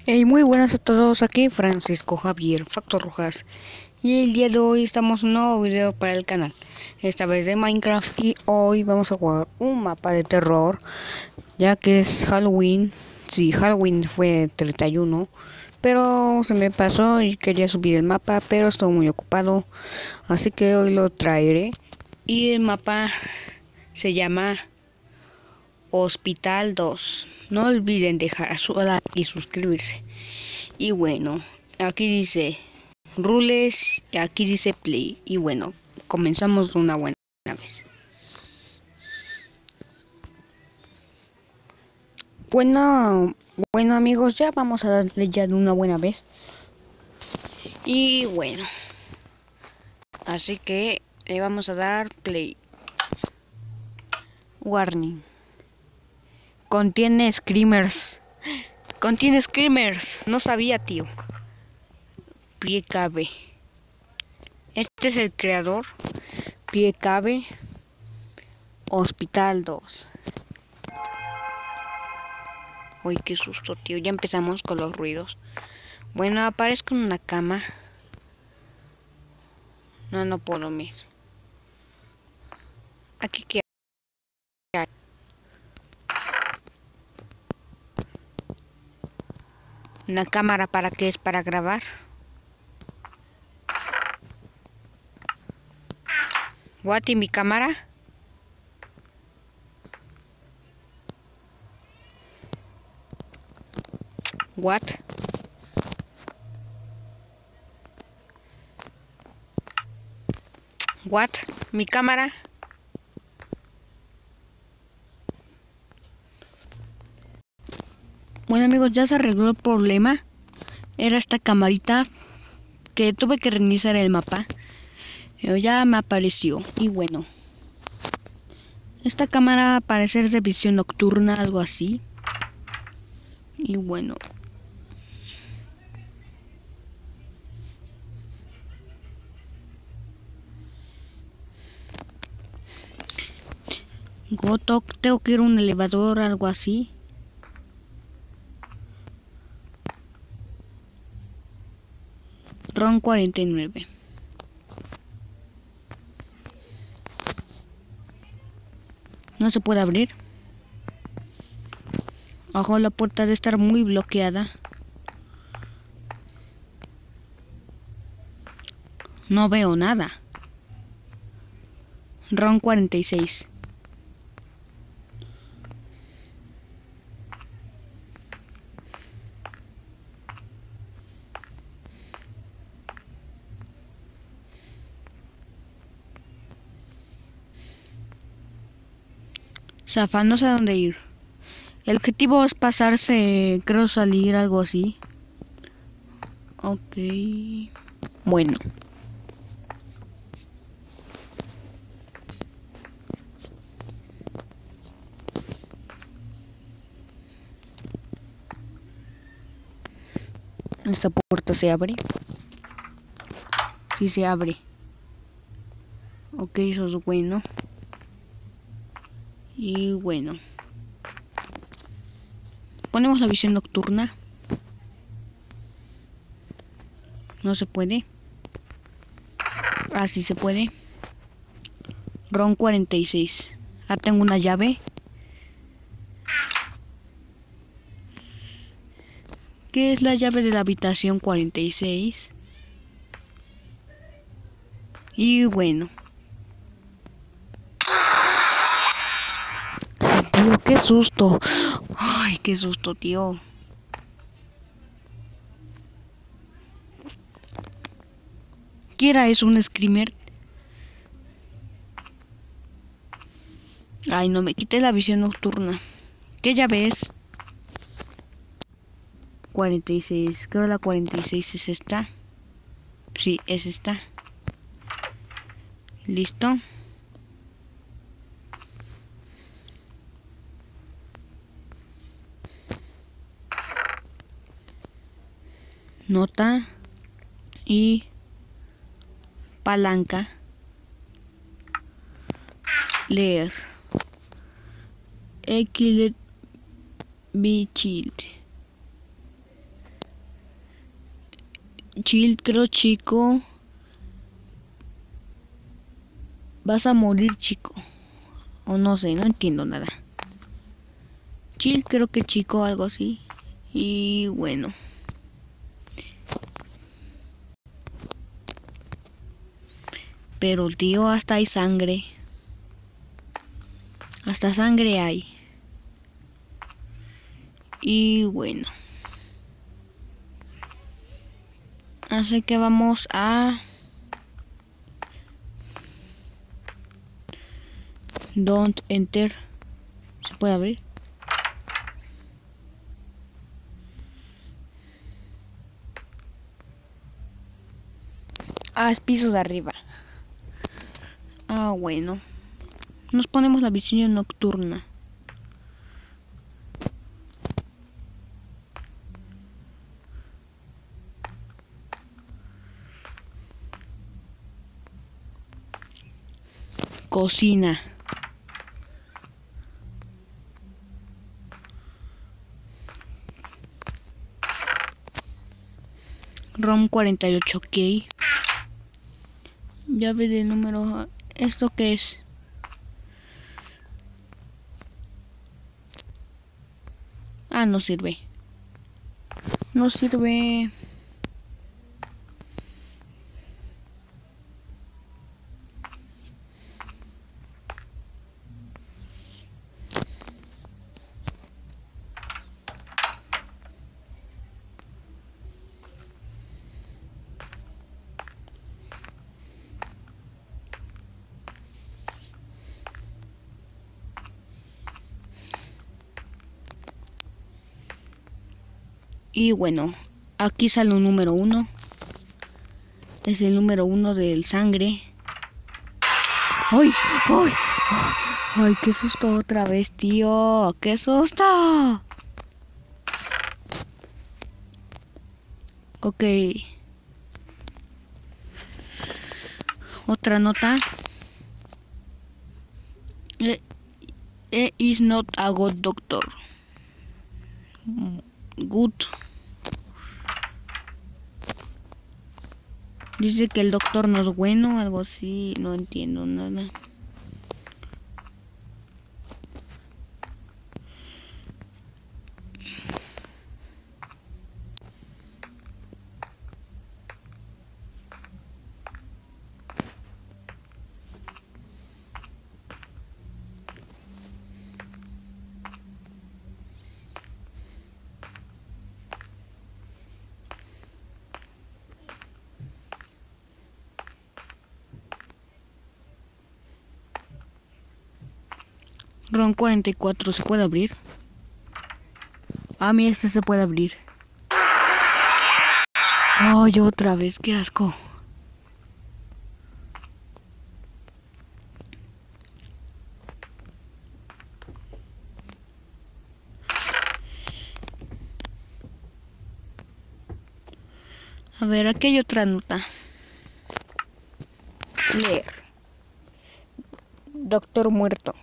Hey, muy buenas a todos, aquí Francisco Javier Factor Rojas y el día de hoy estamos en un nuevo video para el canal, esta vez de Minecraft, y hoy vamos a jugar un mapa de terror ya que es Halloween. Sí, Halloween fue 31, pero se me pasó y quería subir el mapa, pero estoy muy ocupado, así que hoy lo traeré. Y el mapa se llama Hospital 2. No olviden dejar su like y suscribirse. Y bueno, aquí dice rules y aquí dice play. Y bueno, comenzamos de una buena vez. Bueno amigos, ya vamos a darle ya de una buena vez. Y bueno, así que le vamos a dar play. Warning. Contiene screamers. Contiene screamers. No sabía, tío. Pie cabe. Este es el creador. Pie cabe. Hospital 2. Uy, qué susto, tío. Ya empezamos con los ruidos. Bueno, aparezco en una cama. No puedo dormir. Aquí qué hay. Una cámara, ¿para qué es? Para grabar. What, ¿y mi cámara? What? What? Mi cámara. Bueno amigos, ya se arregló el problema. Era esta camarita que tuve que reiniciar el mapa, pero ya me apareció. Y bueno, esta cámara parece ser de visión nocturna, algo así. Y bueno, Gotok, tengo que ir a un elevador, algo así. Ron 49. No se puede abrir. Ojo, la puerta debe estar muy bloqueada. No veo nada. Ron 46. Zafa, no sé a dónde ir. El objetivo es pasarse, creo salir, algo así. Ok. Bueno. Esta puerta se abre. Sí se abre. Ok, eso es bueno. Y bueno. Ponemos la visión nocturna. No se puede. Ah, sí se puede. Ron 46. Ah, tengo una llave. ¿Qué es la llave de la habitación 46? Y bueno. Ay, tío, qué susto. Ay, qué susto, tío. ¿Qué era eso? ¿Un screamer? Ay, no me quité la visión nocturna. ¿Qué llave es? 46. Creo la 46 es esta. Sí, es esta. Listo. Nota y palanca. Leer. X be child. Chill, creo, chico. Vas a morir, chico. O no sé, no entiendo nada. Chill, creo que chico, algo así. Y bueno. Pero tío, hasta hay sangre. Hasta sangre hay. Y bueno. Así que vamos a... Don't enter. ¿Se puede abrir? Ah, es piso de arriba. Ah, bueno. Nos ponemos la visión nocturna. Cocina. ROM 48K. Llave de número... ¿Esto qué es? Ah, no sirve. No sirve. Y bueno, aquí sale un número 1. Es el número 1 del sangre. ¡Ay! ¡Ay! ¡Ay! ¡Qué susto otra vez, tío! ¡Qué susto! Ok. Otra nota. Is not a good doctor. Good. Dice que el doctor no es bueno, algo así. No entiendo nada. ROM 44, ¿se puede abrir? Ah, mira, este se puede abrir. Ay, otra vez, qué asco. A ver, aquí hay otra nota. Leer. Doctor muerto.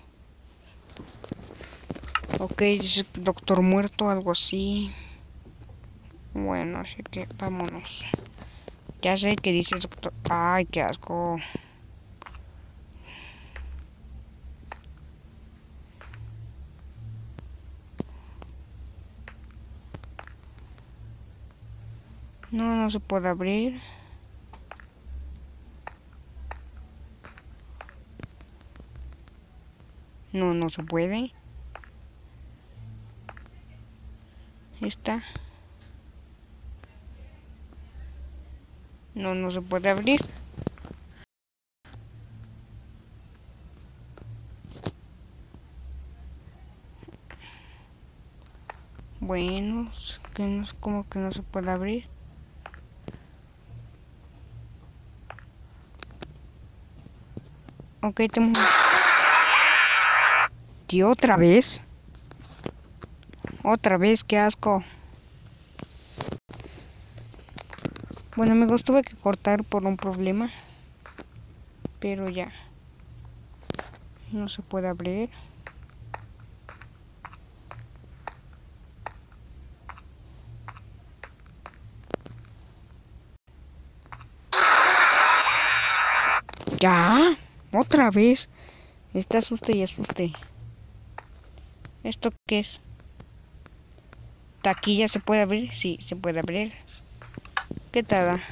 Ok, dice doctor muerto, algo así. Bueno, así que vámonos. Ya sé que dice doctor... Ay, qué asco. No, no se puede abrir. No, no se puede. Esta. No, no se puede abrir. Bueno, que no es como que no se puede abrir. Ok, tenemos... Tío, otra vez. Otra vez, qué asco. Bueno, amigos, tuve que cortar por un problema. Pero ya. No se puede abrir. Ya, otra vez. Está asuste y asuste. ¿Esto qué es? ¿Taquilla se puede abrir? Sí, se puede abrir. ¿Qué te da?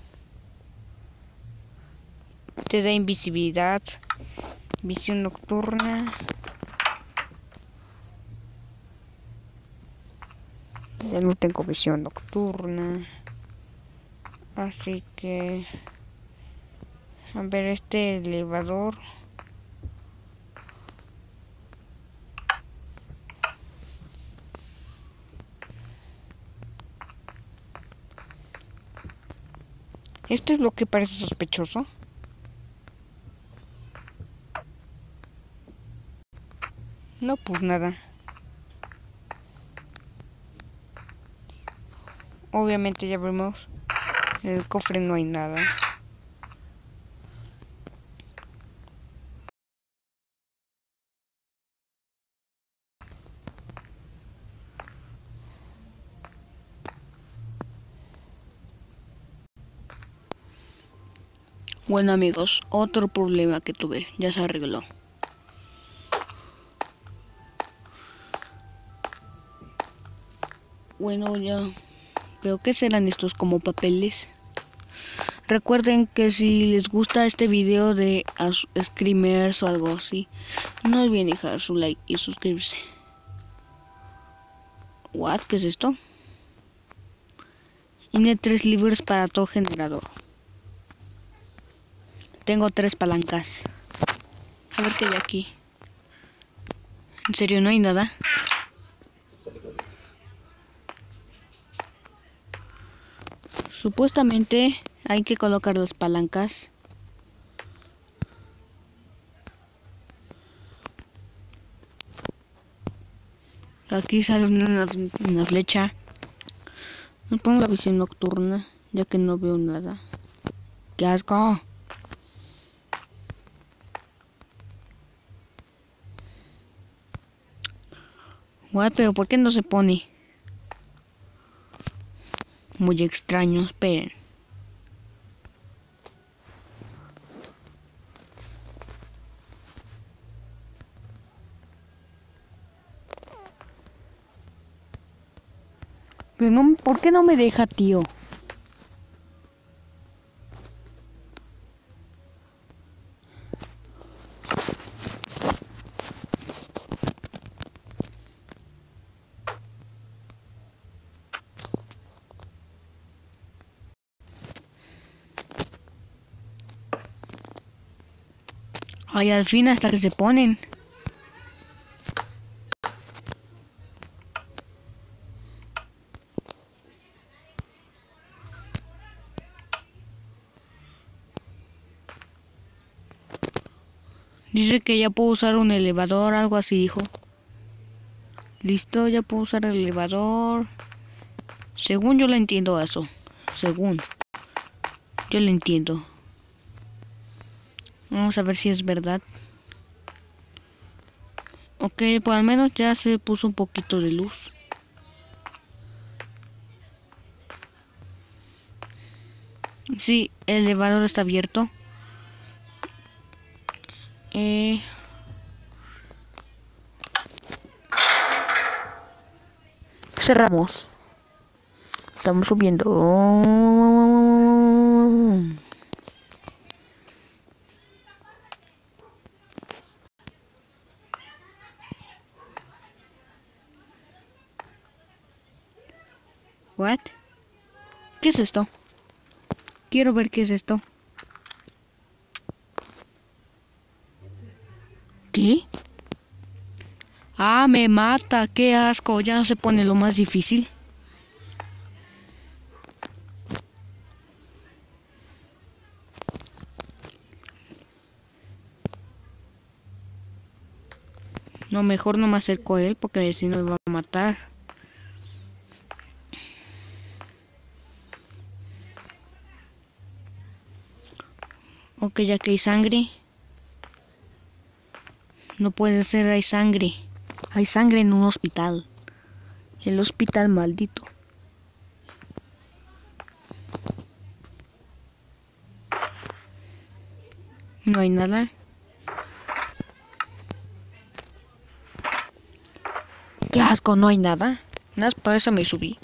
Te da invisibilidad, visión nocturna. Ya no tengo visión nocturna. Así que... A ver, este elevador. ¿Esto es lo que parece sospechoso? No, pues nada. Obviamente ya vemos. En el cofre no hay nada. Bueno amigos, otro problema que tuve, ya se arregló. Bueno, ya. ¿Pero qué serán estos como papeles? Recuerden que si les gusta este video de Screamers o algo así, no olviden dejar su like y suscribirse. ¿What? ¿Qué es esto? Tiene 3 libros para todo generador. Tengo 3 palancas. A ver qué hay aquí. ¿En serio no hay nada? Supuestamente hay que colocar las palancas. Aquí sale una flecha. Me pongo la visión nocturna, ya que no veo nada. ¡Qué asco! What, pero ¿por qué no se pone? Muy extraño, esperen. Pero no, ¿por qué no me deja, tío? Ay, al fin hasta que se ponen. Dice que ya puedo usar un elevador, algo así dijo. Listo, ya puedo usar el elevador. Según yo le entiendo eso. Según yo le entiendo. Vamos a ver si es verdad. Ok, pues al menos ya se puso un poquito de luz. Sí, el elevador está abierto. Cerramos. Estamos subiendo. What? ¿Qué es esto? Quiero ver qué es esto. ¿Qué? Ah, me mata, qué asco. Ya se pone lo más difícil. No, mejor no me acerco a él porque si no me va a matar. Ok, ya que hay sangre. No puede ser, hay sangre. Hay sangre en un hospital. El hospital maldito. no hay nada. ¡Qué asco! No hay nada. Nada, para eso me subí.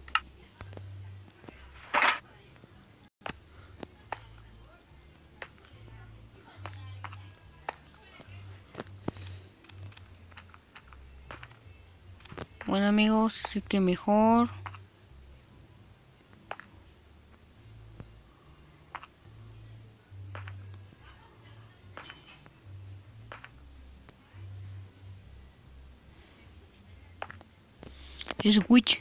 Bueno amigos, así que mejor. Es witch.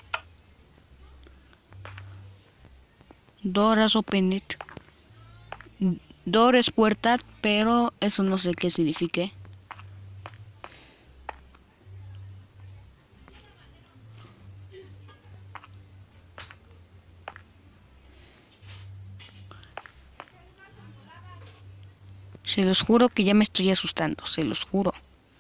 Doors open it. Door es puerta, pero eso no sé qué signifique. Se los juro que ya me estoy asustando, se los juro.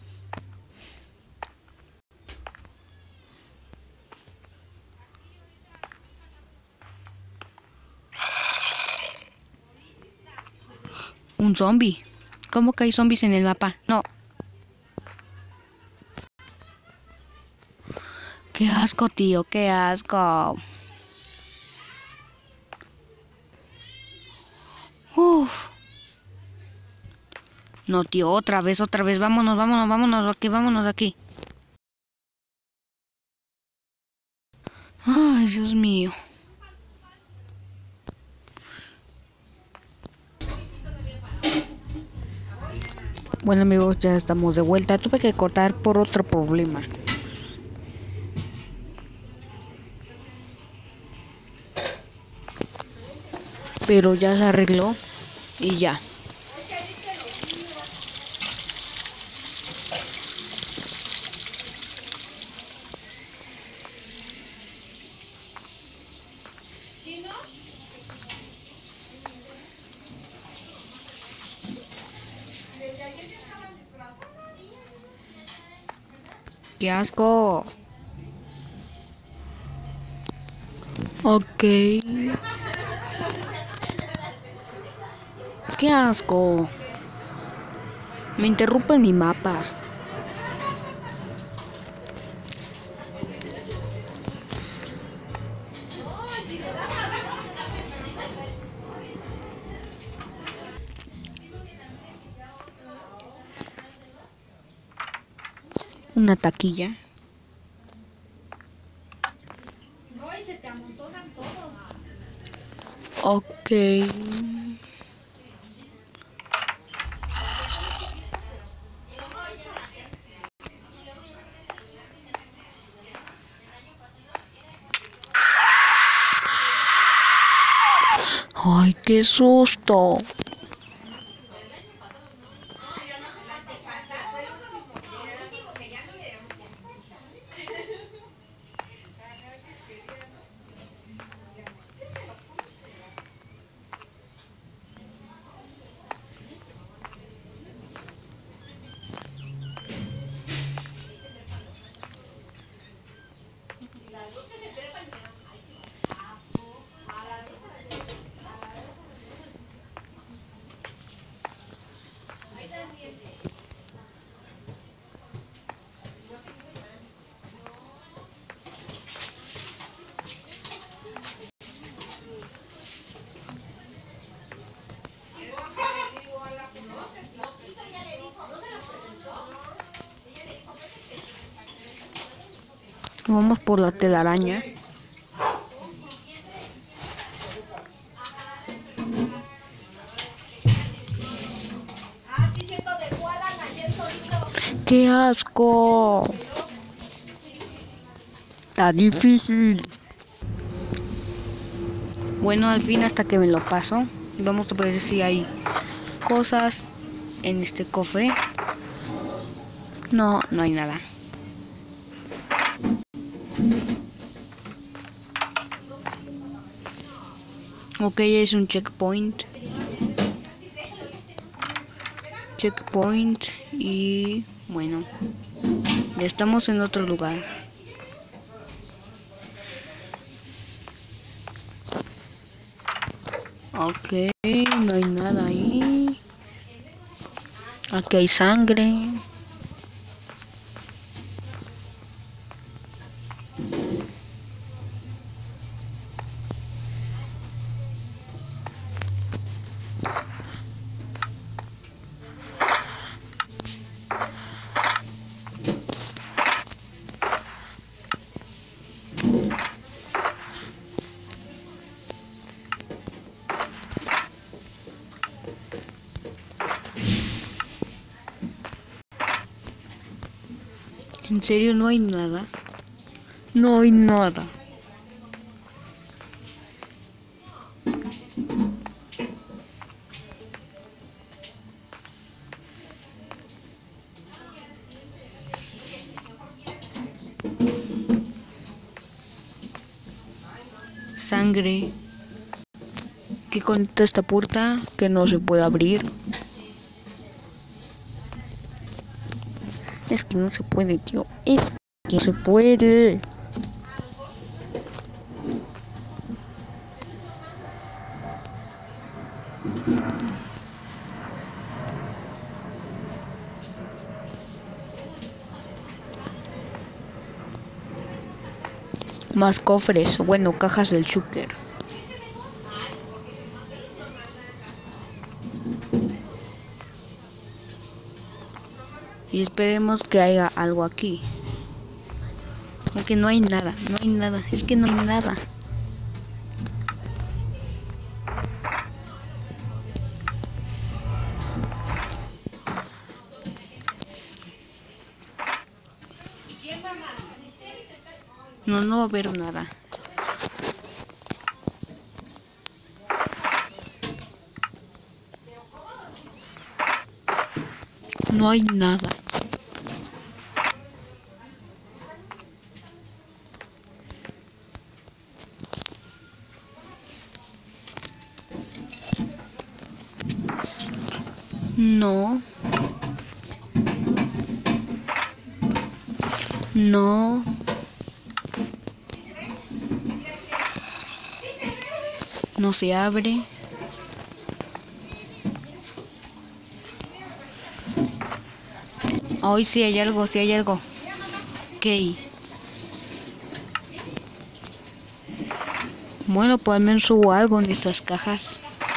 Un zombie. ¿Cómo que hay zombies en el mapa? No. Qué asco, tío, qué asco. Uf. No, tío, otra vez. Vámonos de aquí. Ay, Dios mío. Bueno amigos, ya estamos de vuelta. Tuve que cortar por otro problema. Pero ya se arregló y ya. ¡Qué asco! Ok. ¡Qué asco! Me interrumpe mi mapa. Una taquilla. Ok. Ay, qué susto. Vamos por la telaraña. ¡Qué asco! Está difícil. Bueno, al fin hasta que me lo paso. Vamos a ver si hay cosas en este cofre. No, no hay nada. Ok, es un checkpoint. Y bueno, ya estamos en otro lugar. Ok, no hay nada ahí. Aquí hay sangre. ¿En serio no hay nada? No hay nada. Sangre. ¿Qué conecta esta puerta que no se puede abrir? Es que no se puede, tío. Es que no se puede. Más cofres, bueno, cajas del súper. Y esperemos que haya algo aquí. Aunque no hay nada, no hay nada. Es que no hay nada. No, no va a haber nada. No hay nada. No. No. No se abre. Hoy sí hay algo, sí hay algo. Ok. Bueno, pues al menos hubo algo en estas cajas.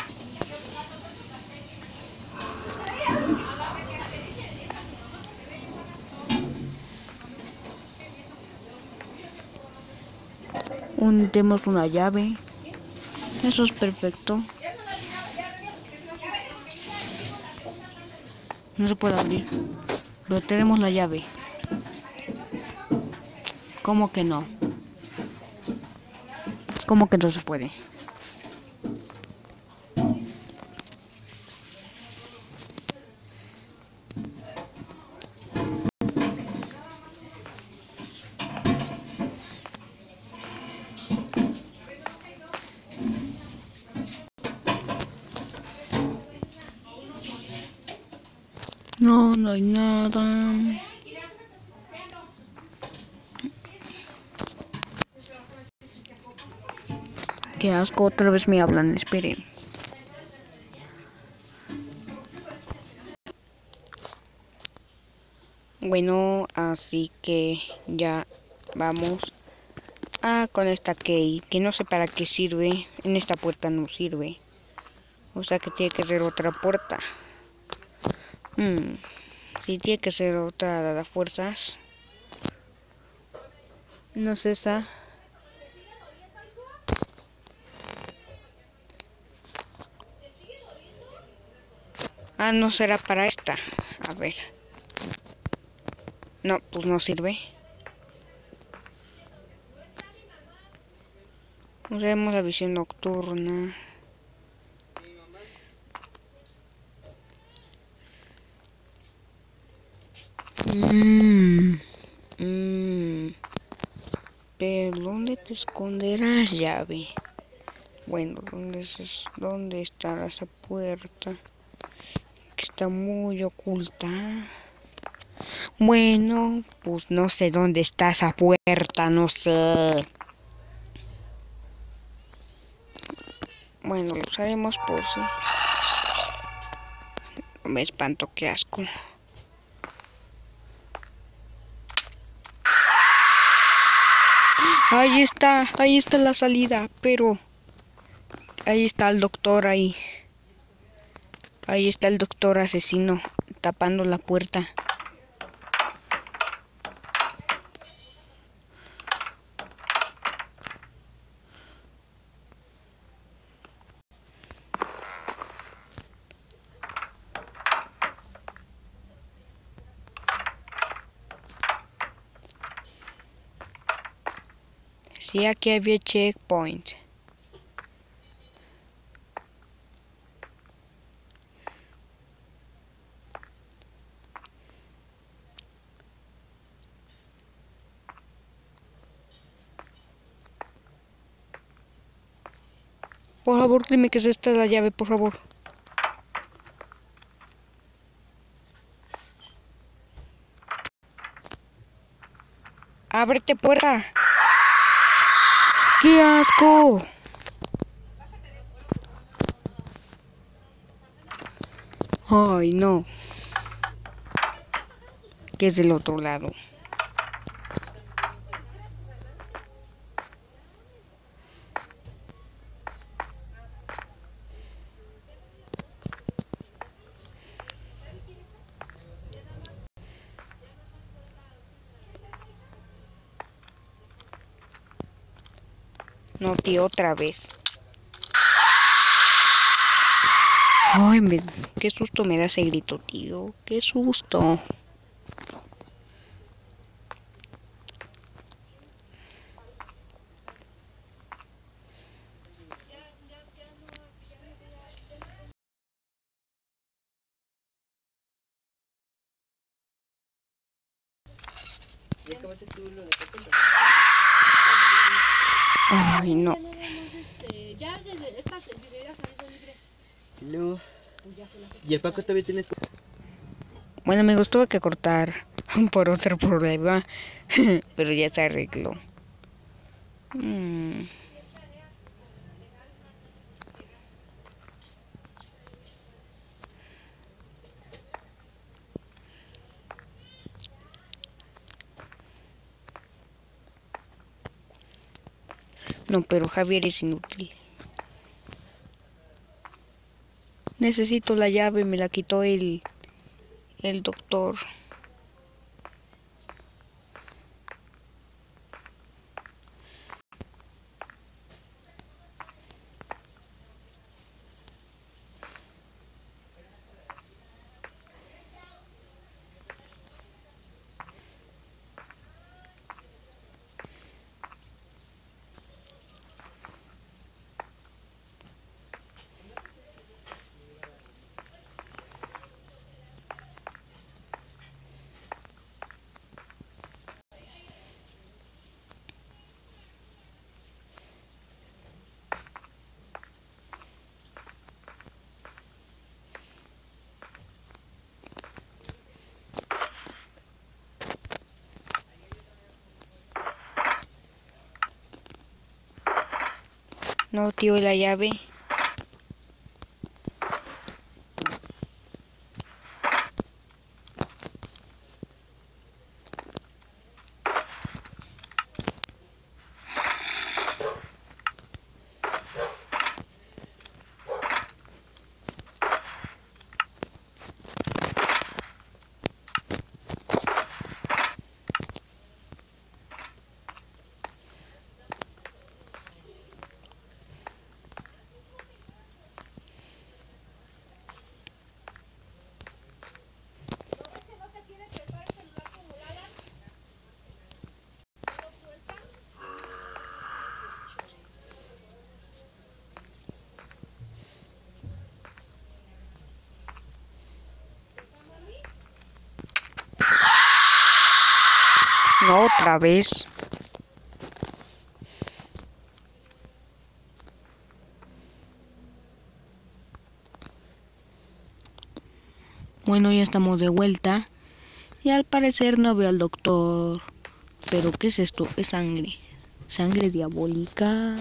Tenemos una llave. Eso es perfecto. No se puede abrir. Pero tenemos la llave. ¿Cómo que no? ¿Cómo que no se puede? No, no hay nada. Qué asco, otra vez me hablan, esperen. Bueno, así que ya vamos con esta key, que no sé para qué sirve. En esta puerta no sirve. O sea que tiene que ser otra puerta. Sí, tiene que ser otra de las fuerzas. No es esa. Ah, no será para esta. A ver. No, pues no sirve. Usemos la visión nocturna. Pero ¿dónde te esconderás, llave? Bueno, ¿dónde está esa puerta? Que está muy oculta. Bueno, pues no sé dónde está esa puerta, no sé. Bueno, lo usaremos por si. Me espanto, qué asco. Ahí está la salida, pero ahí está el doctor ahí. Ahí está el doctor asesino tapando la puerta. Sí, aquí había checkpoint. Por favor, dime que es esta la llave, por favor. ¡Ábrete, puerta! ¡Qué asco! Ay, no. Que es del otro lado. No, tío, otra vez. Ay, qué susto me da ese grito, tío. Qué susto. Ay, no. No. ¿Y el Paco todavía tienes? Bueno, amigos, tuve que cortar por otro problema, pero ya se arregló. No, pero Javier es inútil. Necesito la llave, me la quitó el doctor. No, tío, la llave. No, otra vez. Bueno, ya estamos de vuelta. Y al parecer no veo al doctor. ¿Pero qué es esto? Es sangre. Sangre diabólica.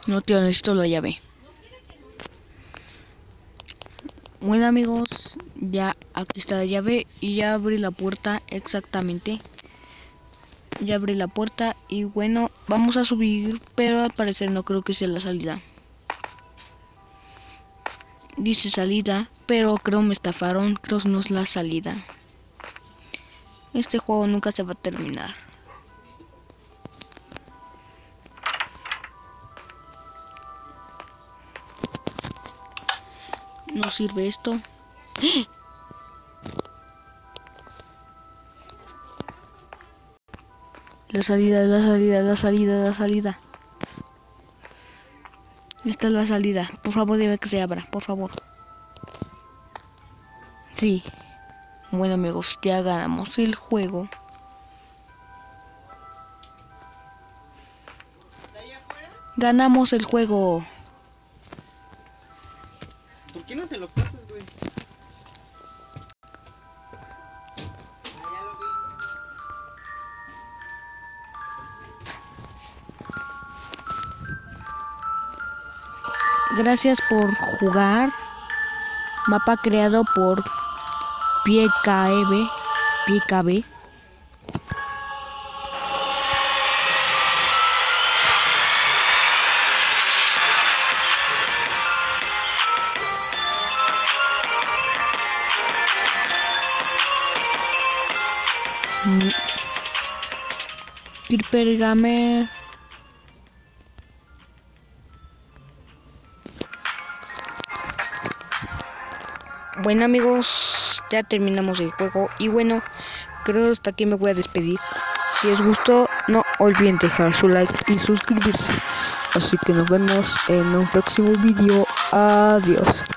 No, tío, necesito la llave. Bueno, amigos, ya aquí está la llave y ya abrí la puerta exactamente. Ya abrí la puerta y bueno, vamos a subir, pero al parecer no creo que sea la salida. Dice salida, pero creo me estafaron, creo no es la salida. Este juego nunca se va a terminar. No sirve esto. La salida. Esta es la salida. Por favor, debe que se abra, por favor. Sí. Bueno, amigos, ya ganamos el juego. Ganamos el juego. ¿Por qué no se lo pasas, güey? Gracias por jugar. Mapa creado por PKB. Creeper Gamer. Bueno, amigos, ya terminamos el juego y bueno, creo hasta aquí me voy a despedir. Si os gustó, no olviden dejar su like y suscribirse. Así que nos vemos en un próximo vídeo. Adiós.